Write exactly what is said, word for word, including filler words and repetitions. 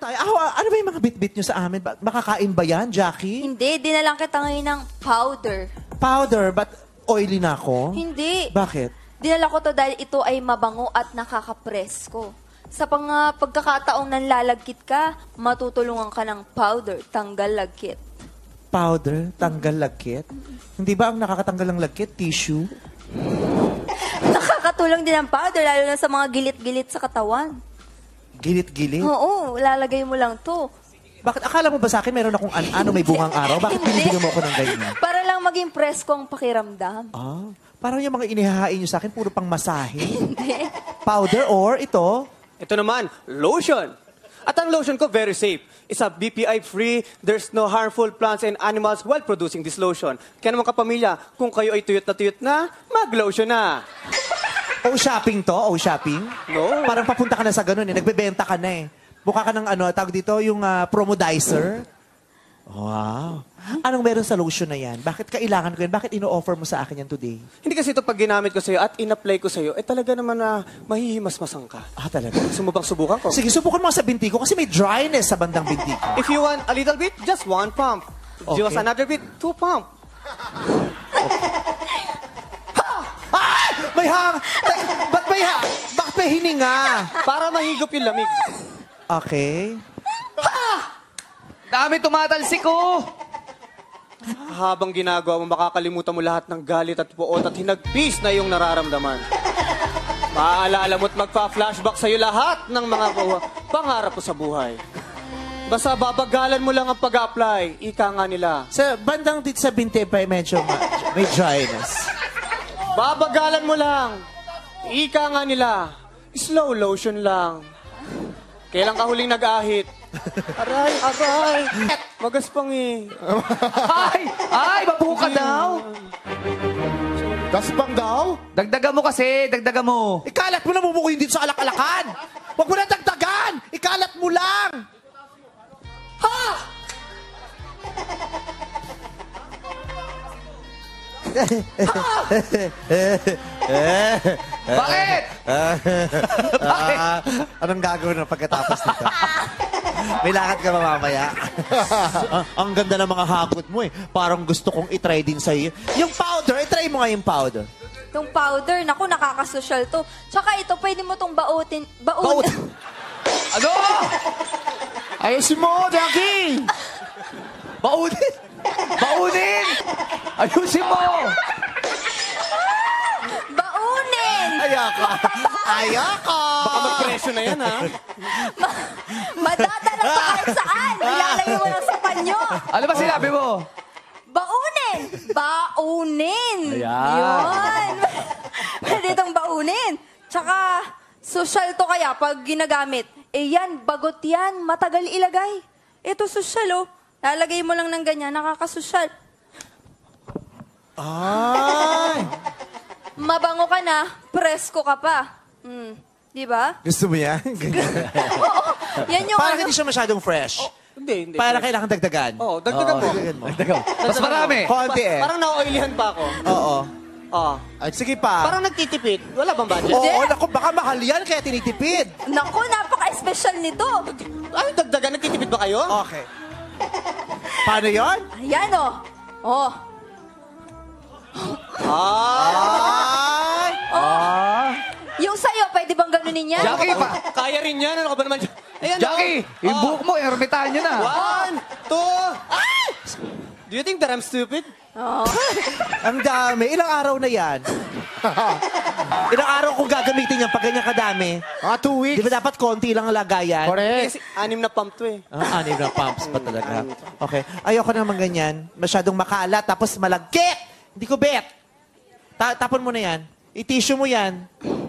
tayo. Ah, ano ba yung mga bit-bit nyo sa amin? Ba- Makakain ba yan, Jackie? Hindi, dinalang kita ngayon ng powder. Powder, but oily na ako? Hindi. Bakit? Dinala ko to dahil ito ay mabango at nakakapresko. Sa pang uh, pagkakataong nanlalagkit ka, matutulungan ka ng powder, tanggal lagkit. Powder, tanggal lagkit? Hindi ba ang nakakatanggal ng lagkit, tissue? Nakakatulong din ang powder, lalo na sa mga gilit-gilit sa katawan. Gilit-gilit? Oo, lalagay mo lang to. Bakit? Akala mo ba sa akin meron akong an-ano, may bungang araw? Bakit Hindi. binibigyan mo ako ng ganyan? Para lang maging presko ang pakiramdam. Ah, parang yung mga inihahain nyo sa akin, puro pang masahe. Hindi. Powder or ito? Ito naman, lotion. At ang lotion ko, very safe. It's a B P I-free, there's no harmful plants and animals while producing this lotion. Kaya naman kapamilya, kung kayo ay tuyot na tuyot na, mag-lotion na. O-shopping to? O-shopping? No. Parang papunta ka na sa ganun eh. Nagbebenta ka na eh. Mukha ka ng ano, tawag dito, yung uh, promodizer. Wow. Anong meron sa lotion na yan? Bakit kailangan ko yan? Bakit ino-offer mo sa akin yan today? Hindi kasi ito pag ginamit ko sa'yo at in-apply ko sa'yo, eh talaga naman na mahihimas-masang ka. Ah, talaga? Gusto mo bang subukan ko? Sige, subukan mo sa binti ko kasi may dryness sa bandang binti ko. If you want a little bit, just one pump. If you want Okay. another bit, two pump. Ay! May hang! Ba't may hang? Bakit may hininga? Para mahigop yung lamig. Okay. Dami tumatalsik ko! Habang ginagawa mo, makakalimutan mo lahat ng galit at puot at hinagpis na iyong nararamdaman. Maaalala mo at magpa-flashback sa'yo lahat ng mga pangarap mo sa buhay. Basta babagalan mo lang ang pag-apply. Ika nga nila. Sa bandang dito sa binti pa medyo ma- may dryness. Babagalan mo lang. Ika nga nila. Slow lotion lang. Kailan ka huling nag-ahit? Aray, aray. Magaspang eh. Ay! Ay! Mabuo ka daw! Gaspang daw? Dagdagan mo kasi, dagdagan mo. Ikalat mo na bumukuyin dito sa alak-alakan. Huwag mo na dagdagan. Ikalat mo lang. Ha! Bakit? Bakit? Ah, anong gagawin mo pagkatapos nito? May lakad ka ba mamaya? Ah, ang ganda ng mga hakot mo eh. Parang gusto kong itry din sa'yo. Yung powder, itry mo nga yung powder. Itong powder, naku, nakakasosyal to. Tsaka ito, pwede mo tong bautin. Baut. Baut. Ano? Ayusin mo, Jackie! Baunin! Baunin! Ayusin mo! Baunin! Ayaka! Ayaka! Baka magpresyo na yan, ha? Madadala ka kahit saan. Ilalagay mo lang sa panyo. Ano ba sinabi mo? Baunin! Baunin! Ayan. Yun. Pwede itong baunin. Tsaka, social to kaya pag ginagamit. Eh yan, bagot yan. Matagal ilagay. Ito social, oh. Lalagay mo lang ng ganyan, nakakasosyal. Ay! Mabango ka na, presko ka pa. Hmm. Di ba? Gusto mo yan? Oo. Yan yung Parang ano. hindi siya masyadong fresh. Hindi, hindi. Para kailangan dagdagan. Oo, dagdagan mo. Dagdagan mo. Dagdagan mo. Mas marami. Konti eh. Parang na-oilihan pa ako. Oo. Oo. Ay, sige pa. Parang nagtitipid. Wala bang budget? Oo, naku, baka mahal yan kaya tinitipid. Naku, napaka-special nito. Ay, dagdagan. Nagtitipid ba kayo? Okay. Paano yon? Ayan, oh. Oh. Ah! Ay! Ah. Yung sa'yo, pwede bang ganunin yan? Jackie, pa. Kaya rin yan. Ano ka ba naman? Ayan, Jackie, oh. yung buhok mo, ermitaan nyo na. One, two, ay! Do you think that I'm stupid? Oh. Ang dami. Ilang araw na yan? Ilang araw kung gagamitin yan pag ganyan kadami? Mga two weeks. Di ba dapat konti lang ang lagayan? Correct. Kasi anim na pump to eh. Ah, anim na pumps pa talaga. Okay. Ayoko naman ganyan. Masyadong makalat, tapos malagkit. Hindi ko bet. Ta tapon mo na yan. I-tissue mo yan.